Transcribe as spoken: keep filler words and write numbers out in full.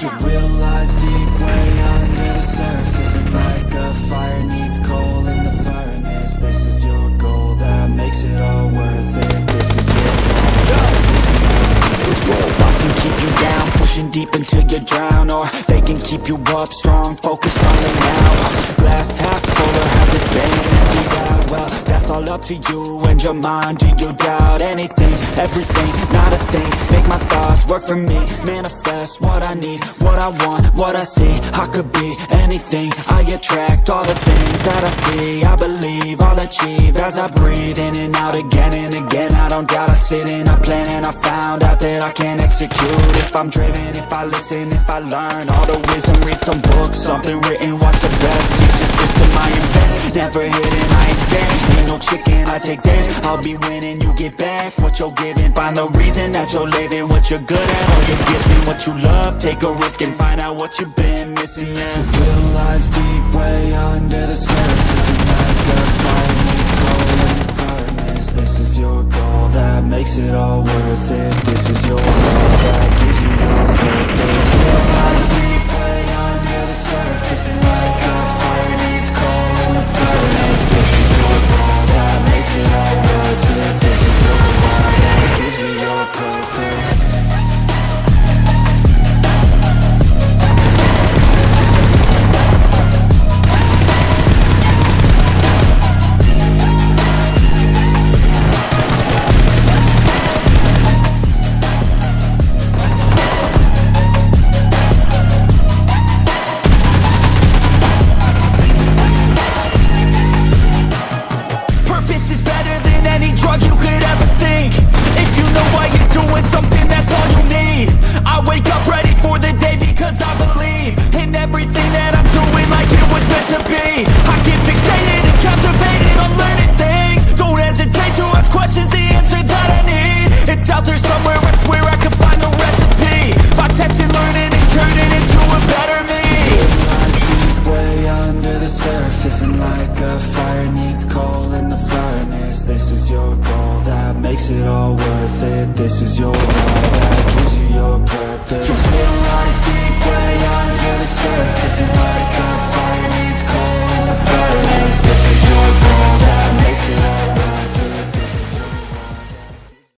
You will lies deep way under the surface, and like a fire needs coal in the furnace. This is your goal that makes it all worth it. This is your goal. Thoughts can keep you down, pushing deep until you drown, or they can keep you up strong, focused on the now. Glass half full or has it been emptied out? Well, that's all up to you and your mind. Do you doubt anything, everything, not a thing? Make my thoughts work for me, manifest what I need, what I want, what I see. I could be anything, I attract all the things that I see. I believe I'll achieve as I breathe in and out again and again. I don't doubt, I sit in a plan and I found out that I can execute if I'm driven, if I listen, if I learn all the wisdom. Read some books, something written, watch the best. Teach a system I invest, never hidden, I ain't scared. Ain't no chicken, I take dares. I'll be winning, you get back what you're giving. Find the reason that you're living, what you're good at, all your gifts and what you love. Take a risk and find out what you've been missing, yeah. Your will lies deep way under the surface, and like a fire needs coal in the furnace. This is your goal that makes it all worth it. This is your goal that gives you your purpose. Your will lies deep way under the surface, and like a fire needs coal in the furnace. This is your goal that makes it all worth it. This is your goal that gives you your purpose. And like a fire needs coal in the furnace. This is your goal that makes it all worth it. This is your goal that gives you your purpose. Your will lies deep way under the surface, and like